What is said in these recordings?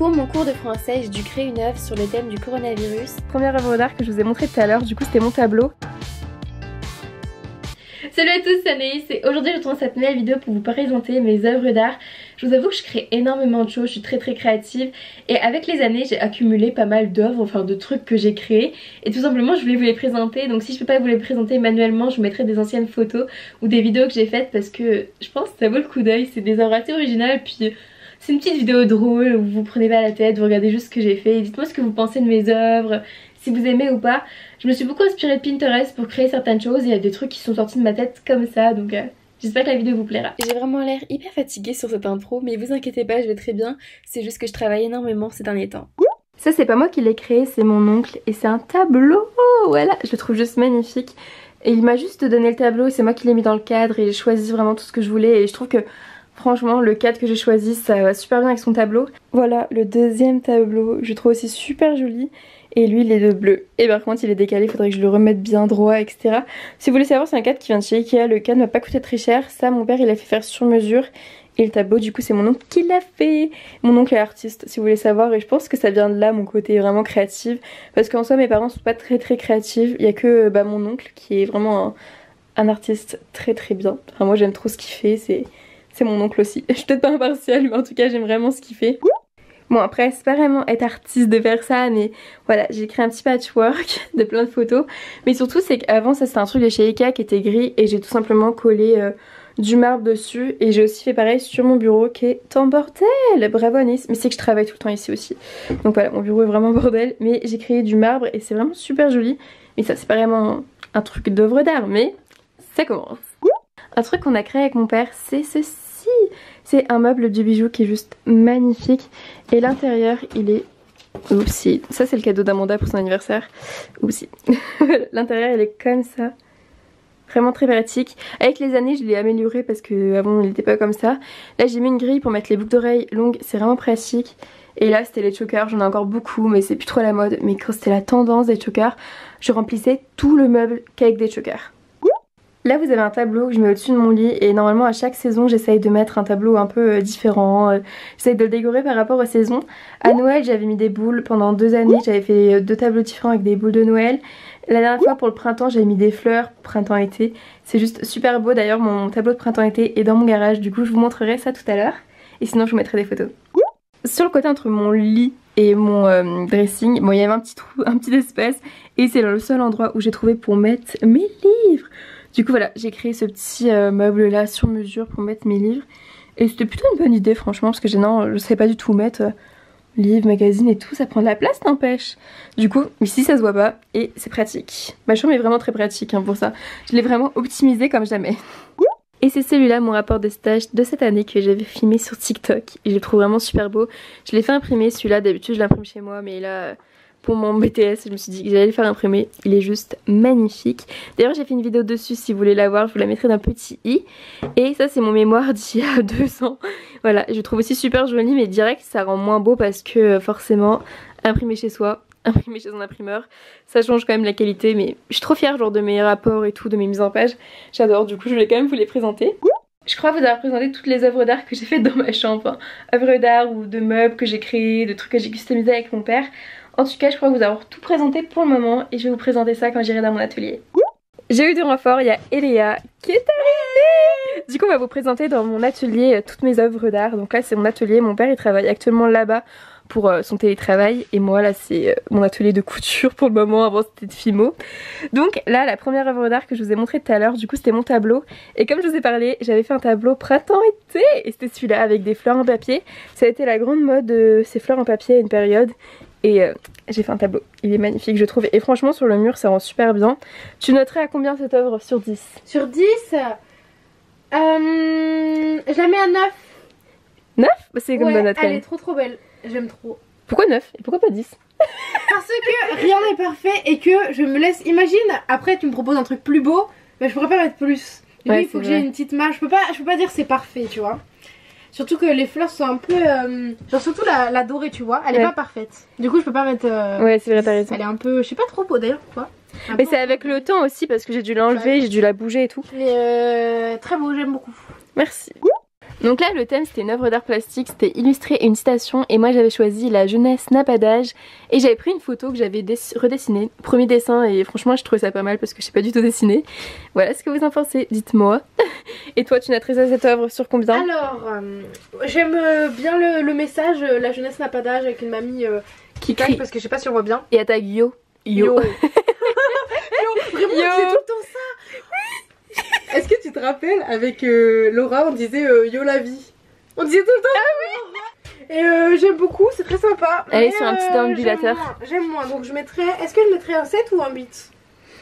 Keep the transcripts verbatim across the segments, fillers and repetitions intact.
Pour mon cours de français, j'ai dû créer une œuvre sur le thème du coronavirus. Première œuvre d'art que je vous ai montré tout à l'heure, du coup c'était mon tableau. Salut à tous, c'est Anaïs et aujourd'hui je tourne cette nouvelle vidéo pour vous présenter mes œuvres d'art. Je vous avoue que je crée énormément de choses, je suis très très créative et avec les années j'ai accumulé pas mal d'œuvres, enfin de trucs que j'ai créés et tout simplement je voulais vous les présenter. Donc si je peux pas vous les présenter manuellement, je vous mettrai des anciennes photos ou des vidéos que j'ai faites parce que je pense que ça vaut le coup d'œil, c'est des œuvres assez originales puis c'est une petite vidéo drôle où vous prenez pas la tête, vous regardez juste ce que j'ai fait et dites-moi ce que vous pensez de mes œuvres, si vous aimez ou pas. Je me suis beaucoup inspirée de Pinterest pour créer certaines choses et il y a des trucs qui sont sortis de ma tête comme ça, donc euh, j'espère que la vidéo vous plaira. J'ai vraiment l'air hyper fatiguée sur cette intro, mais vous inquiétez pas, je vais très bien, c'est juste que je travaille énormément ces derniers temps. Ça c'est pas moi qui l'ai créé, c'est mon oncle et c'est un tableau, voilà, je le trouve juste magnifique. Et il m'a juste donné le tableau et c'est moi qui l'ai mis dans le cadre et j'ai choisi vraiment tout ce que je voulais et je trouve que franchement le cadre que j'ai choisi ça va super bien avec son tableau. Voilà le deuxième tableau, je trouve aussi super joli. Et lui il est de bleu. Et par contre il est décalé, il faudrait que je le remette bien droit, et cetera. Si vous voulez savoir, c'est un cadre qui vient de chez Ikea. Le cadre m'a pas coûté très cher. Ça mon père il a fait faire sur mesure. Et le tableau du coup c'est mon oncle qui l'a fait. Mon oncle est artiste si vous voulez savoir. Et je pense que ça vient de là mon côté vraiment créative. Parce qu'en soi mes parents sont pas très très créatifs. Il y a que bah, mon oncle qui est vraiment un, un artiste très très bien. Enfin moi j'aime trop ce qu'il fait. C'est c'est mon oncle aussi. Je suis peut-être pas impartiale mais en tout cas j'aime vraiment ce qu'il fait. Bon après c'est pas vraiment être artiste de faire ça mais voilà j'ai créé un petit patchwork de plein de photos. Mais surtout c'est qu'avant ça c'était un truc de chez Ikea qui était gris et j'ai tout simplement collé euh, du marbre dessus. Et j'ai aussi fait pareil sur mon bureau qui est en bordel. Bravo Anis, mais c'est que je travaille tout le temps ici aussi. Donc voilà mon bureau est vraiment bordel mais j'ai créé du marbre et c'est vraiment super joli. Mais ça c'est pas vraiment un truc d'œuvre d'art mais ça commence. Un truc qu'on a créé avec mon père c'est ceci. C'est un meuble de bijoux qui est juste magnifique. Et l'intérieur il est... Oupsie. Ça c'est le cadeau d'Amanda pour son anniversaire. Oupsie. L'intérieur il est comme ça. Vraiment très pratique. Avec les années je l'ai amélioré parce que avant il n'était pas comme ça. Là j'ai mis une grille pour mettre les boucles d'oreilles longues. C'est vraiment pratique. Et là c'était les chokers. J'en ai encore beaucoup mais c'est plus trop la mode. Mais quand c'était la tendance des chokers, je remplissais tout le meuble qu'avec des chokers. Là vous avez un tableau que je mets au-dessus de mon lit et normalement à chaque saison j'essaye de mettre un tableau un peu euh, différent. J'essaye de le décorer par rapport aux saisons. À Noël j'avais mis des boules pendant deux années, j'avais fait deux tableaux différents avec des boules de Noël. La dernière fois pour le printemps j'avais mis des fleurs printemps-été. C'est juste super beau, d'ailleurs mon tableau de printemps-été est dans mon garage, du coup je vous montrerai ça tout à l'heure. Et sinon je vous mettrai des photos. Sur le côté entre mon lit et mon euh, dressing, bon il y avait un petit trou, un petit espace. Et c'est le seul endroit où j'ai trouvé pour mettre mes livres. Du coup voilà, j'ai créé ce petit euh, meuble là sur mesure pour mettre mes livres. Et c'était plutôt une bonne idée franchement parce que non, je ne savais pas du tout où mettre euh, livres, magazines et tout, ça prend de la place n'empêche. Du coup ici ça se voit pas et c'est pratique. Ma chambre est vraiment très pratique hein, pour ça. Je l'ai vraiment optimisé comme jamais. Et c'est celui-là mon rapport de stage de cette année que j'avais filmé sur TikTok. Et je le trouve vraiment super beau. Je l'ai fait imprimer celui-là, d'habitude je l'imprime chez moi mais là... Pour mon B T S, je me suis dit que j'allais le faire imprimer. Il est juste magnifique. D'ailleurs j'ai fait une vidéo dessus, si vous voulez la voir, je vous la mettrai d'un petit i. Et ça c'est mon mémoire d'il y a deux ans. Voilà, je le trouve aussi super joli mais direct ça rend moins beau parce que forcément imprimer chez soi, imprimer chez un imprimeur, ça change quand même la qualité. Mais je suis trop fière genre de mes rapports et tout, de mes mises en page. J'adore, du coup je voulais quand même vous les présenter. Je crois vous avoir présenté toutes les œuvres d'art que j'ai faites dans ma chambre. Enfin, œuvres d'art ou de meubles que j'ai créés, de trucs que j'ai customisés avec mon père. En tout cas je crois vous avoir tout présenté pour le moment et je vais vous présenter ça quand j'irai dans mon atelier. J'ai eu du renfort, il y a Eléa qui est arrivée. Du coup on va vous présenter dans mon atelier toutes mes œuvres d'art. Donc là c'est mon atelier, mon père il travaille actuellement là-bas pour euh, son télétravail et moi là c'est euh, mon atelier de couture pour le moment, avant c'était de Fimo. Donc là la première œuvre d'art que je vous ai montré tout à l'heure du coup c'était mon tableau. Et comme je vous ai parlé j'avais fait un tableau printemps-été et c'était celui-là avec des fleurs en papier. Ça a été la grande mode de ces fleurs en papier à une période. Et euh, j'ai fait un tableau, il est magnifique je trouve. Et franchement sur le mur ça rend super bien. Tu noterais à combien cette œuvre sur dix? Sur dix euh, je la mets à neuf. neuf? Bah, c'est comme ouais, bonne note quand même. Elle est trop trop belle, j'aime trop. Pourquoi neuf et pourquoi pas dix? Parce que rien n'est parfait et que je me laisse... Imagine, après tu me proposes un truc plus beau, mais je pourrais pas mettre plus. Du coup ouais, il faut que j'ai une petite marge, je peux pas, je peux pas dire c'est parfait tu vois. Surtout que les fleurs sont un peu... Euh, genre surtout la, la dorée tu vois, elle ouais. est pas parfaite. Du coup je peux pas mettre... Euh, ouais c'est vrai t'as raison. Elle est un peu... Je sais pas trop beau d'ailleurs pourquoi. Mais c'est avec le temps aussi parce que j'ai dû l'enlever, ouais. j'ai dû la bouger et tout. Mais euh, très beau, j'aime beaucoup. Merci. Donc là le thème c'était une œuvre d'art plastique, c'était illustrer une citation et moi j'avais choisi la jeunesse n'a pas d'âge et j'avais pris une photo que j'avais redessinée, premier dessin et franchement je trouvais ça pas mal parce que je sais pas du tout dessiner. Voilà ce que vous en pensez, dites-moi. Et toi tu noterais cette œuvre sur combien? Alors euh, j'aime bien le, le message euh, la jeunesse n'a pas d'âge avec une mamie euh, qui crie parce que je sais pas si on voit bien. Et à tag yo. Yo. Yo. Yo. Vraiment Yo. c'est tout le temps ça. Est-ce que tu te rappelles avec euh, Laura on disait euh, yo la vie. On disait tout le temps. Ah oui. Et euh, j'aime beaucoup, c'est très sympa. Elle est sur un petit déambulateur. Euh, j'aime moins, donc je mettrais... Est-ce que je mettrais un sept ou un huit?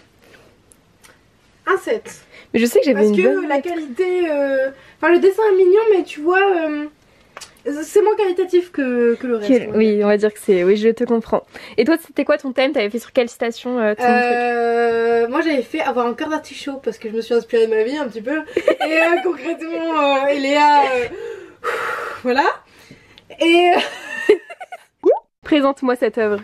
Un sept. Mais je sais que j'avais une bonne... Parce que la qualité... Euh... Enfin le dessin est mignon mais tu vois... Euh... C'est moins qualitatif que, que le reste. Quel... Oui, on va dire que c'est... Oui, je te comprends. Et toi, c'était quoi ton thème? T'avais fait sur quelle citation euh, ton euh, truc? Moi, j'avais fait avoir un cœur d'artichaut parce que je me suis inspirée de ma vie un petit peu. Et euh, concrètement, euh, Eléa... Euh... Voilà. Et... Présente-moi cette œuvre.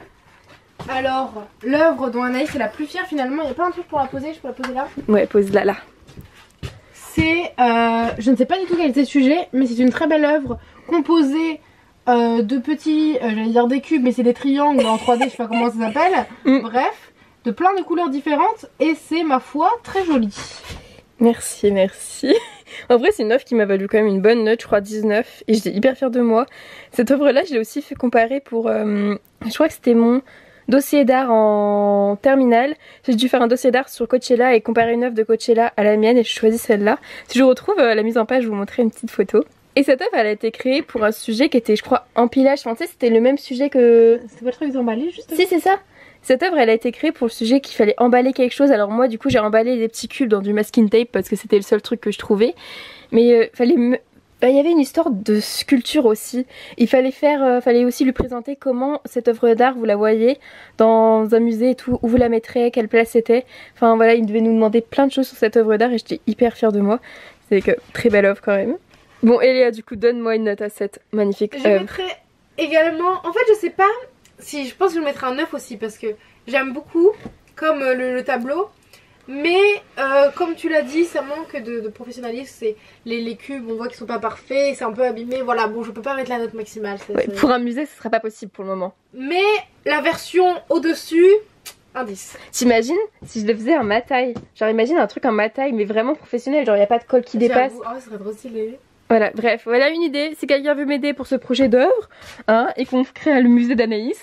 Alors, l'œuvre dont Anaïs est la plus fière finalement, il n'y a pas un truc pour la poser, je peux la poser là? Ouais, pose-la là. C'est... Euh, je ne sais pas du tout quel était le sujet, mais c'est une très belle œuvre composée euh, de petits, euh, j'allais dire des cubes, mais c'est des triangles en trois D, je sais pas comment ça s'appelle. Mm. Bref, de plein de couleurs différentes et c'est, ma foi, très joli. Merci, merci. En vrai, c'est une œuvre qui m'a valu quand même une bonne note, je crois dix-neuf, et j'étais hyper fière de moi. Cette œuvre-là, je l'ai aussi fait comparer pour... Euh, je crois que c'était mon dossier d'art en terminale. J'ai dû faire un dossier d'art sur Coachella et comparer une œuvre de Coachella à la mienne et je choisis celle-là. Si je retrouve euh, la mise en page, je vous montrerai une petite photo. Et cette œuvre, elle a été créée pour un sujet qui était, je crois, empilage. Enfin, tu sais, c'était le même sujet que... C'était pas le truc d'emballer, juste? Si, c'est ça. Cette œuvre, elle a été créée pour le sujet qu'il fallait emballer quelque chose. Alors moi, du coup, j'ai emballé des petits cubes dans du masking tape parce que c'était le seul truc que je trouvais. Mais euh, fallait me... bah, y avait une histoire de sculpture aussi. Il fallait faire, euh, fallait aussi lui présenter comment cette œuvre d'art, vous la voyez dans un musée et tout, où vous la mettrez, quelle place c'était. Enfin voilà, il devait nous demander plein de choses sur cette œuvre d'art et j'étais hyper fière de moi. C'est que très belle œuvre quand même. Bon, Eléa, du coup, donne-moi une note à cette magnifique je œuvre. Je mettrais également... En fait, je sais pas si... Je pense que je mettrais un neuf aussi parce que j'aime beaucoup, comme euh, le, le tableau. Mais, euh, comme tu l'as dit, ça manque de, de professionnalisme. C'est les, les cubes, on voit qu'ils sont pas parfaits, c'est un peu abîmé. Voilà, bon, je peux pas mettre la note maximale. Ouais, pour un musée, ce sera pas possible pour le moment. Mais la version au-dessus... un dix. T'imagines si je le faisais en mataille? Genre imagine un truc en mataille mais vraiment professionnel, genre il n'y a pas de colle qui dépasse. Ah ouais, ça serait trop stylé. Voilà, bref, voilà une idée. Si quelqu'un veut m'aider pour ce projet d'œuvre, hein, et qu'on crée le musée d'Anaïs,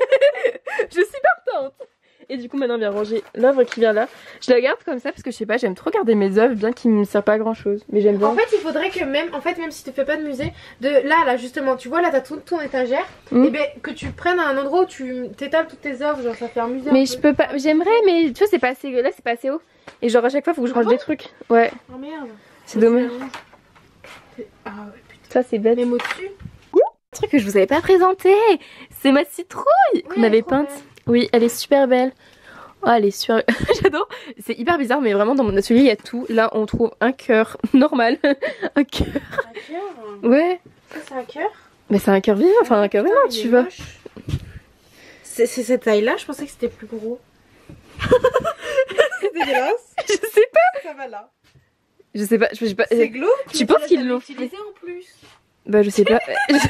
je suis partante. Et du coup maintenant on vient ranger l'œuvre qui vient là. Je la garde comme ça parce que je sais pas, j'aime trop garder mes œuvres bien qu'il ne me servent pas à grand chose. Mais j'aime bien. En fait il faudrait que même, en fait même si tu fais pas de musée, de là là justement tu vois là t'as toute ton étagère, mmh. Et ben que tu prennes un endroit où tu t'étales toutes tes œuvres, genre ça fait un musée. Mais un je peu. peux pas, j'aimerais mais tu vois c'est pas assez, là c'est pas assez haut. Et genre à chaque fois faut que je range ah des trucs. Ouais. Oh merde. C'est dommage. Ah ouais putain. Ça c'est bête. Même au-dessus. Un truc que je vous avais pas présenté, c'est ma citrouille oui, qu'on avait peinte. Belle. Oui, elle est super belle. Oh, elle est super... J'adore. C'est hyper bizarre, mais vraiment dans mon atelier il y a tout. Là on trouve un cœur normal. Un cœur. Un cœur? Ouais. Ça c'est un cœur? Mais c'est un cœur vivant, enfin un cœur vivant tu vois. C'est cette taille là, je pensais que c'était plus gros. C'est dégueulasse. Je sais pas. Ça va là. Je sais pas. Je sais pas. C'est glauque. Tu penses qu'ils l'ont utilisé en plus? Bah je sais pas. Comment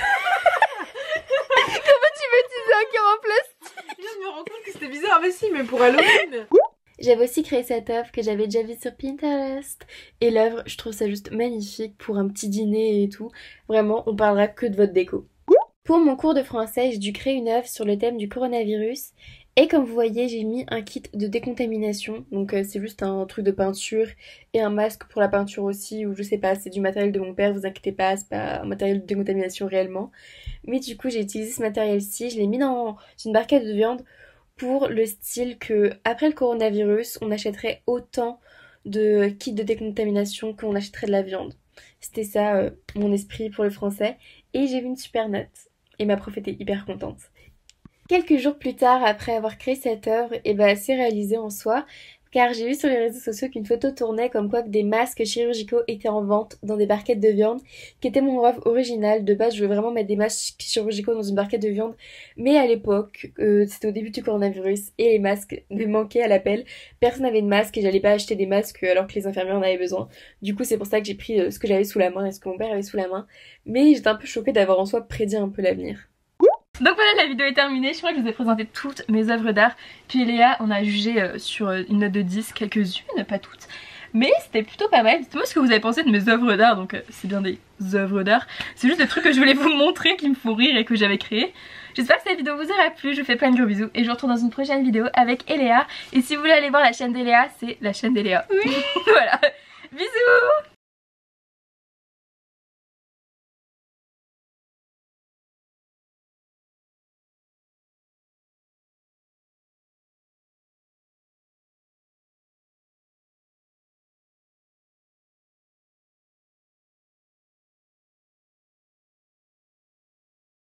tu veux utiliser un cœur en plastique? Je me rends compte que c'était bizarre, mais si, mais pour Halloween. J'avais aussi créé cette œuvre que j'avais déjà vue sur Pinterest. Et l'œuvre, je trouve ça juste magnifique pour un petit dîner et tout. Vraiment, on parlera que de votre déco. Pour mon cours de français, j'ai dû créer une œuvre sur le thème du coronavirus. Et comme vous voyez, j'ai mis un kit de décontamination. Donc euh, c'est juste un truc de peinture et un masque pour la peinture aussi. Ou je sais pas, c'est du matériel de mon père, vous inquiétez pas, c'est pas un matériel de décontamination réellement. Mais du coup, j'ai utilisé ce matériel-ci, je l'ai mis dans une barquette de viande pour le style que après le coronavirus, on achèterait autant de kits de décontamination qu'on achèterait de la viande. C'était ça euh, mon esprit pour le français. Et j'ai eu une super note. Et ma prof était hyper contente. Quelques jours plus tard, après avoir créé cette œuvre, et ben elle s'est réalisée en soi. car j'ai vu sur les réseaux sociaux qu'une photo tournait comme quoi que des masques chirurgicaux étaient en vente dans des barquettes de viande, qui était mon rêve original. De base, je voulais vraiment mettre des masques chirurgicaux dans une barquette de viande, mais à l'époque, euh, c'était au début du coronavirus et les masques me manquaient à l'appel. Personne n'avait de masque et j'allais pas acheter des masques alors que les infirmières en avaient besoin. Du coup, c'est pour ça que j'ai pris euh, ce que j'avais sous la main et ce que mon père avait sous la main, mais j'étais un peu choquée d'avoir en soi prédit un peu l'avenir. Donc voilà, la vidéo est terminée, je crois que je vous ai présenté toutes mes œuvres d'art. Puis Léa, on a jugé euh, sur une note de dix, quelques-unes, pas toutes. Mais c'était plutôt pas mal. Dites-moi ce que vous avez pensé de mes œuvres d'art, donc euh, c'est bien des œuvres d'art. C'est juste des trucs que je voulais vous montrer qui me font rire et que j'avais créé. J'espère que cette vidéo vous aura plu, je vous fais plein de gros bisous et je vous retrouve dans une prochaine vidéo avec Eléa. Et si vous voulez aller voir la chaîne d'Eléa, c'est la chaîne d'Eléa. Oui. Voilà, bisous.